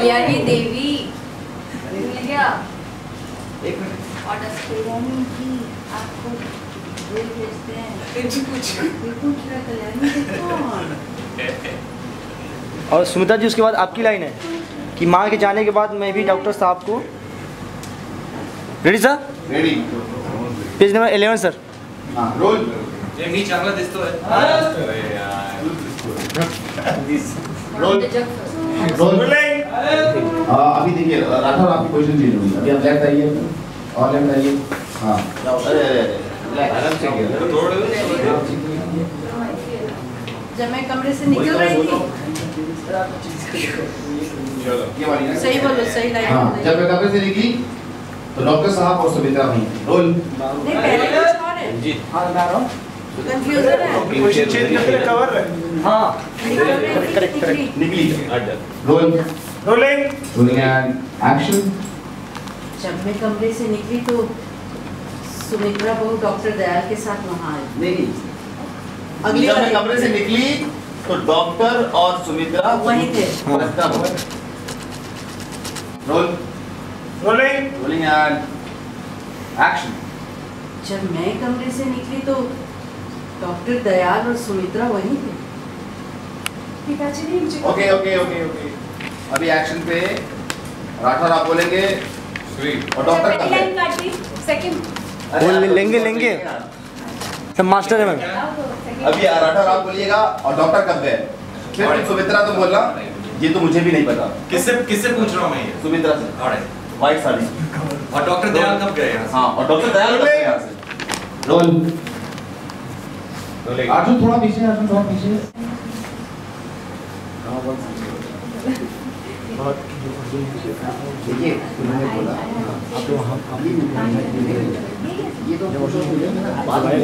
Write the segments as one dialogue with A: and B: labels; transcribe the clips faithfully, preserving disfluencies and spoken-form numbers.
A: कल्याणी देवी मिल गया।
B: एक minute
A: order Kalyani की आपको बिल भेजते हैं। कुछ कुछ पूछ रहा कल्याणी से कौन?
C: और सुमित्रा जी उसके बाद आपकी लाइन है कि माँ के जाने के बाद मैं भी डॉक्टर साहब को ready sir
B: ready
C: page number eleven sir
B: हां रोल
D: ये मी चांगला दिसतो आहे अरे यार
B: रोल रोल अभी देखिए राठौर आपकी पोजीशन चेंज होगी। अभी आप लेफ्ट आइए और लेफ्ट आइए। हां अरे अरे आराम से गिर
A: जब मैं कमरे से निकल रही थी
B: ये वाली ना
A: सही बोलो सही लाइन।
B: हां जब मैं कमरे से निकली तो डॉक्टर साहब और सुमित्रा वहीं थे। रोल
A: नहीं पहले कुछ और है
D: जी
C: हाँ मैं आ रहा हूँ
A: कंफ्यूजन है।
C: पोजीशन चेंज करके कवर हाँ
A: करेक्ट करेक्ट
B: निकली roll
C: rolling
B: rolling and action.
A: जब मैं कमरे से निकली तो सुमित्रा बहू डॉक्टर दयाल के साथ वहाँ आई।
B: नहीं
A: अगली
B: जब मैं
A: बार
B: कमरे से निकली तो डॉक्टर और सुमित्रा
A: वहीं थे।
B: Roll
C: rolling
B: rolling and action.
A: जब मैं कमरे से निकली तो डॉक्टर दयाल और सुमित्रा वहीं थे। पिताजी ने मुझे
B: ओके ओके ओके ओके अभी एक्शन पे राठौर आप बोलेंगे
D: श्री
B: और डॉक्टर कब है?
A: सेकंड
C: बोल लेंगे लेंगे सब मास्टर है मैम
B: अभी राठौर आप बोलिएगा और डॉक्टर कब गए? फिर तुम सुमित्रा तो बोलना ये तो मुझे भी नहीं पता।
D: किससे किससे पूछ रहा हूँ मैं ये
B: सुमित्रा से
D: ऑलराइट
B: व्हाइट साड़ी।
D: और डॉक्टर दयाल कब गए यहाँ से?
B: हाँ और डॉक्टर दयाल कब गए यहाँ से? रोल अर्जुन थोड़ा पीछे अर्जुन थोड़ा पीछे। देखिए उन्होंने बोला आप तो हम ये तो बाद में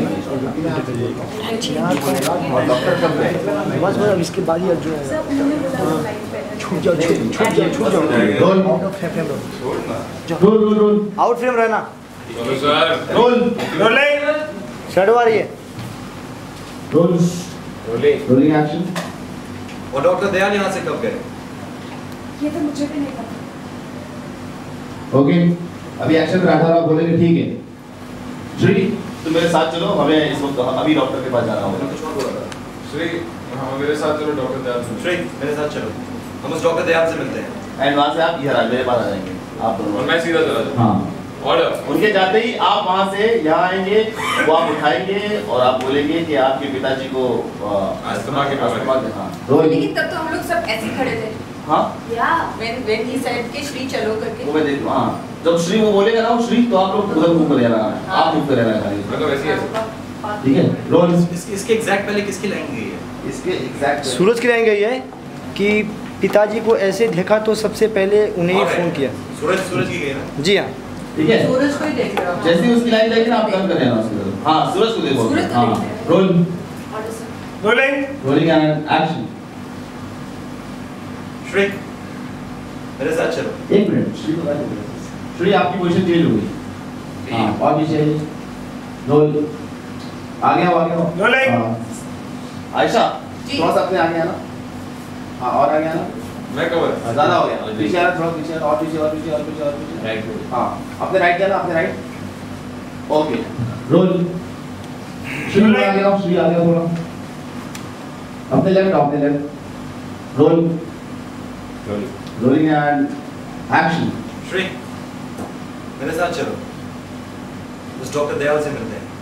B: डॉक्टर कब गए?
C: बस बस अब इसके बाद ही अर्जुन आएगा छूट जाओ छूट छूट जाओ छूट जाओ
B: roll
C: out of frame
B: roll roll roll
C: out frame रहना
D: चलो सर
B: रोल
C: रोलिंग शर्ट आ रही है
B: रोल
D: रोलिंग
B: रोलिंग एक्शन।
D: और डॉक्टर दयाल यहाँ से कब गए?
A: ये तो मुझे भी नहीं पता।
B: ओके अभी एक्शन राठौर आप बोलेंगे ठीक है। श्री तुम मेरे साथ चलो हमें इस वक्त अभी डॉक्टर के पास जाना होगा।
D: कुछ और बोला था
E: श्री हाँ मेरे साथ चलो डॉक्टर दयाल से।
D: श्री मेरे साथ चलो हम उस डॉक्टर दयाल से मिलते हैं।
B: एंड वहाँ से आप इधर आ मेरे पास आ जाएंगे आप
E: और
B: दोनों।
E: मैं सीधा चला जाऊँ।
B: हाँ
E: ऑर्डर
B: उनके जाते ही आप वहाँ से यहाँ आएंगे वो आप उठाएंगे और आप बोलेंगे कि आपके पिताजी को
E: अस्थमा की बीमारी।
B: हाँ रोल
A: लेकिन तब तो हम लोग सब ऐसे खड़े थे।
B: हाँ
A: या when when he said कि श्री चलो करके
B: वो मैं देख हाँ जब श्री वो बोलेगा ना वो श्री तो आप लोग उधर मुंह कर जाना है आप मुंह कर जाना है
E: मतलब ऐसी है
B: ठीक है रोल
D: इसके इसके एग्जैक्ट पहले किसकी लाइन गई है?
B: इसके एग्जैक्ट
C: सूरज की लाइन गई है कि पिताजी को ऐसे देखा तो सबसे पहले उन्हें ही फोन किया
D: सूरज सूरज की गई ना?
C: जी हाँ
B: ठीक है
A: सूरज को ही देख रहा हूँ।
B: जैसे ही उसकी लाइन जाएगी ना आप टर्न कर लेना उसकी तरफ। हाँ सूरज को देखो
A: सूरज को
B: हाँ
A: देखते हैं।
B: Roll
A: order sir.
C: Rolling
B: rolling and action.
D: Shri मेरे साथ चलो।
B: एक मिनट श्री को बात करो। श्री आपकी पोजीशन चेंज हो गई। हाँ और पीछे रोल आगे आओ आगे आओ।
C: रोलिंग
B: हाँ। आयशा
A: जी।
B: थोड़ा सा अपने आगे आना। हाँ और आगे आना।
E: मैं कवर
B: ज़्यादा हो गया पीछे आना थोड़ा पीछे और पीछे और पीछे और पीछे और पीछे
D: राइट
B: हाँ अपने राइट जाना अपने राइट ओके रोल श्री आगे आओ श्री आगे आओ थोड़ा अपने लेफ्ट अपने left roll rolling and action.
D: Shri मेरे साथ चलो उस डॉक्टर दयाल से मिलते हैं।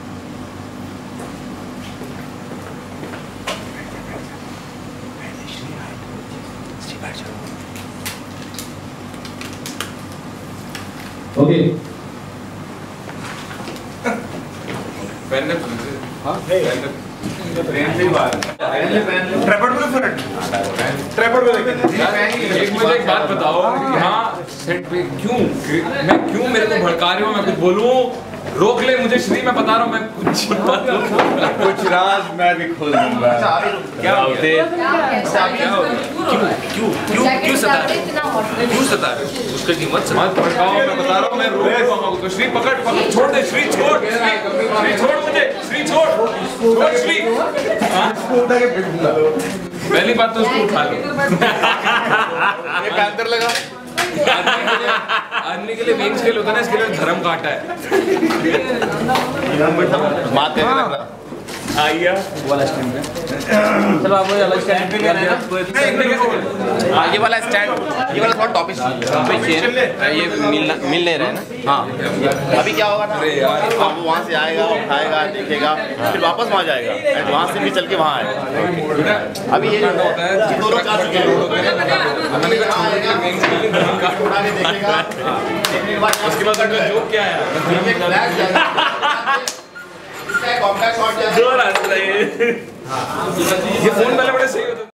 B: ओके
E: पहनने
B: हाँ
E: पहनने पहनने बाहर
C: ट्रैपड में फ्रंट ट्रैपड में देखें
E: एक मुझे एक बात बताओ यहाँ सेट पे क्यों मैं क्यों मेरे को भड़का रहे हो मैं कुछ बोलूं रोक ले मुझे श्री मैं बता रहा हूँ मैं कुछ
D: कुछ राज मैं भी खोल दूंगा। क्या होते क्यों क्यों क्यों क्यों सता रहे क्यों सता रहे उसका कीमत
E: मत भड़काओ मैं बता रहा हूँ मैं रोक रहा हूँ तो श्री पकड़ पकड़ छोड़ दे श्री छोड़ श्री श्री छोड़ मुझे श्री छोड़ छोड़ श्री हाँ पहली बात तो उसको उठा लो।
D: ये पैंतर लगा।
E: आदमी के लिए वेग स्केल होता है ना, इसके लिए धर्म काटा है।
D: मात करके रखना।
E: आइया
C: वाला स्टैंड पे चलो आप लोग अलग स्टैंड पे ले लेना।
D: हाँ ये वाला स्टैंड, ये वाला थोड़ा टॉपिक ये मिल मिल नहीं रहे ना। हाँ अभी क्या होगा ना, अब वो वहाँ से आएगा, उठाएगा, देखेगा, फिर वापस वहाँ जाएगा, वहाँ से भी चल के वहाँ आएगा। अभी ये जो
E: होता है
D: दोनों जा चुके हैं, उठा के देखेगा,
E: उसके बाद उनका जोक क्या है?
D: कॉम्पैक्ट शॉट क्या है?
E: जोर आता है ये फोन वाले बड़े सही होते हैं।